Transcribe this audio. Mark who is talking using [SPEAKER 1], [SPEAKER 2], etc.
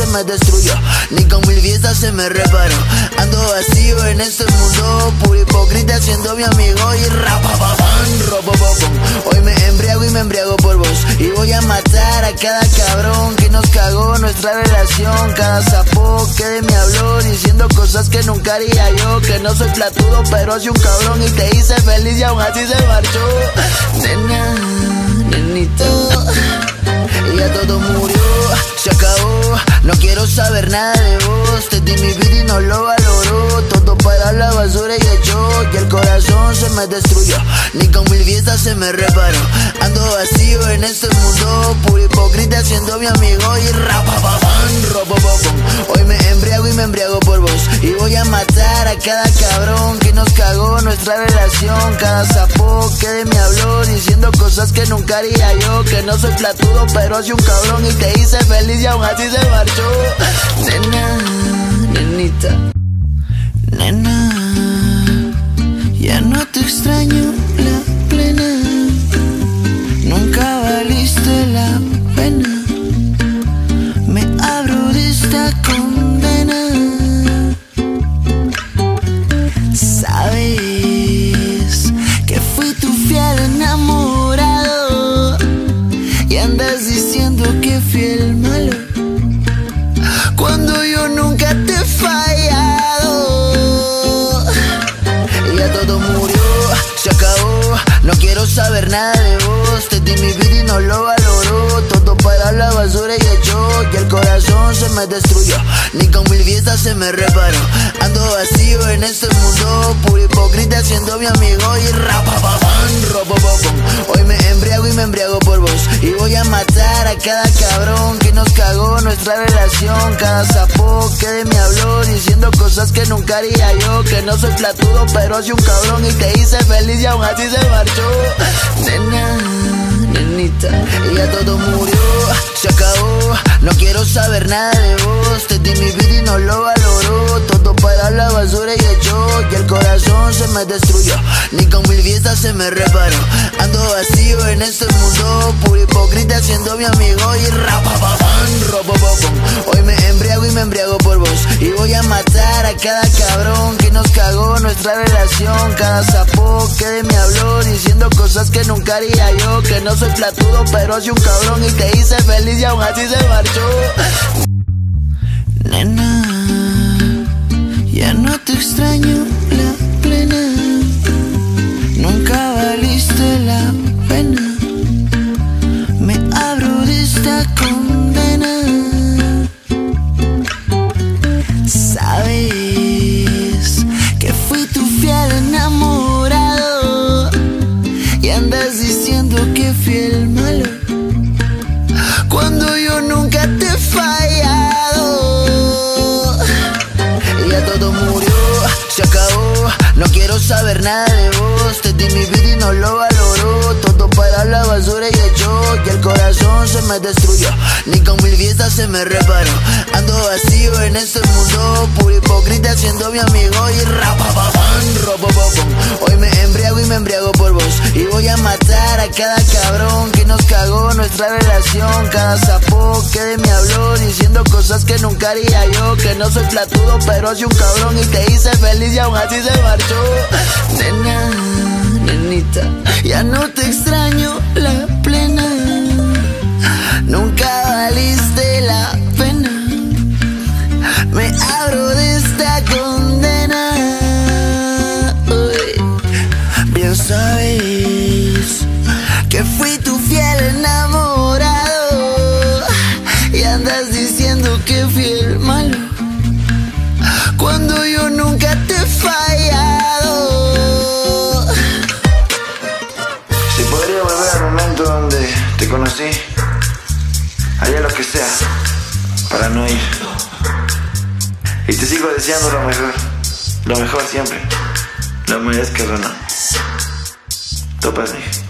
[SPEAKER 1] se me destruyó, ni con mil fiestas se me reparó. Ando vacío en este mundo, puro hipócrita siendo mi amigo y hoy me embriago y me embriago por vos, y voy a matar a cada cabrón que nos cagó nuestra relación. Cada sapo que de mí habló diciendo cosas que nunca haría yo, que no soy platudo pero soy un cabrón y te hice feliz y aún así se marchó. Nena, nenita, y ya todo murió, se acabó, no quiero saber nada de vos. Te di mi vida y no lo valoró, todo para la basura y echó, y el corazón se me destruyó, ni con mil fiestas se me reparó. Ando vacío en este mundo, puro hipócrita siendo mi amigo y hoy me embriago y me embriago por vos, y voy a matar a cada cabrón que nos cagó nuestra relación. Cada sapo que de mí habló diciendo cosas que nunca haría yo, que no soy platudo pero soy un cabrón y te hice feliz y aún así se marchó. Nena, nenita, nena, ya no te extraño la plena, nunca valiste la pena, me abro de esta condena. Sabes que fui tu fiel enamorado y andas diciendo que fui el malo cuando yo nunca te he fallado. Y ya todo murió, se acabó, no quiero saber nada de vos. Te di mi vida y no lo valoró, todo para la basura y echó, y el corazón se me destruyó, ni con mil fiestas se me reparó. Ando vacío en este mundo, puro hipócrita siendo mi amigo y hoy me embriago y me embriago por vos, y voy a matar a cada cabrón que nos cagó nuestra relación. Cada sapo que de mí habló diciendo cosas que nunca haría yo, que no soy platudo pero soy un cabrón y te hice feliz y aún así se marchó. Nena, nenita, y ya todo murió, se acabó, no quiero saber nada de vos. Te di mi vida y no lo valoró, todo para la basura y echó, y el corazón se me destruyó, ni con mil fiestas se me reparó. Ando vacío en este mundo, puro hipócrita siendo mi amigo y hoy me embriago y me embriago por vos, y voy a matar a cada cabrón que nos cagó nuestra relación. Cada sapo que de mí habló diciendo cosas que nunca haría yo, que no soy platudo pero soy un cabrón y te hice feliz y aún así se marchó. Nena, ya no te extraño la plena, nunca valiste la pena, me abro de esta condena. Sabes que fui tu fiel enamorado y andas diciendo que fui el malo cuando yo nunca te he fallado. Y ya todo murió, se acabó, no quiero saber nada de vos. Te di mi vida y no lo valoró, todo para la basura y echó, y el corazón se me destruyó, ni con mil fiestas se me reparó. Ando vacío en este mundo, puro hipócrita siendo mi amigo y hoy me embriago y me embriago por vos, y voy a matar a cada cabrón que nos cagó nuestra relación. Cada sapo que de mí habló diciendo cosas que nunca haría yo, que no soy platudo pero soy un cabrón y te hice feliz y aún así se marchó. Nena, nenita, ya no te extraño la plena, nunca valiste la pena, me abro de esta condena. Uy, bien sabes que fui tu fiel enamorado y andas diciendo que fui el malo cuando yo nunca te he fallado.
[SPEAKER 2] Si podría volver al momento donde te conocí, haría lo que sea para no ir. Y te sigo deseando lo mejor siempre. Lo merezcas o no. Topas,